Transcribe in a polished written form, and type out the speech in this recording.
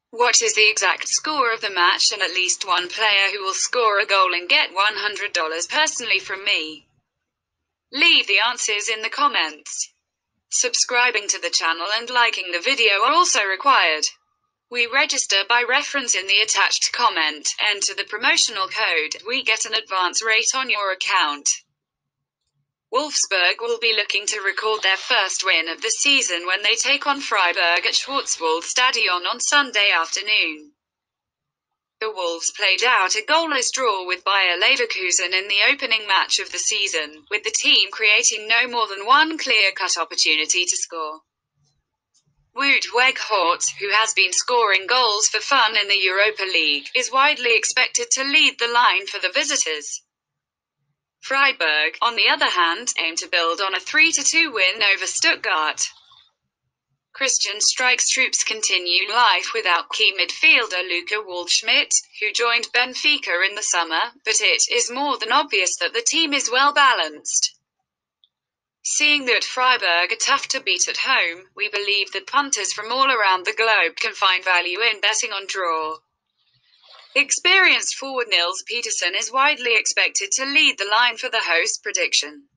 What is the exact score of the match and at least one player who will score a goal and get $100 personally from me? Leave the answers in the comments. Subscribing to the channel and liking the video are also required. We register by reference in the attached comment. Enter the promotional code. We get an advance rate on your account. Wolfsburg will be looking to record their first win of the season when they take on Freiburg at Schwarzwaldstadion on Sunday afternoon. The Wolves played out a goalless draw with Bayer Leverkusen in the opening match of the season, with the team creating no more than one clear-cut opportunity to score. Wout Weghorst, who has been scoring goals for fun in the Europa League, is widely expected to lead the line for the visitors. Freiburg, on the other hand, aim to build on a 3-2 win over Stuttgart. Christian Streichel's troops continue life without key midfielder Luca Waldschmidt, who joined Benfica in the summer, but it is more than obvious that the team is well balanced. Seeing that Freiburg are tough to beat at home, we believe that punters from all around the globe can find value in betting on draw. Experienced forward Nils Peterson is widely expected to lead the line for the host prediction.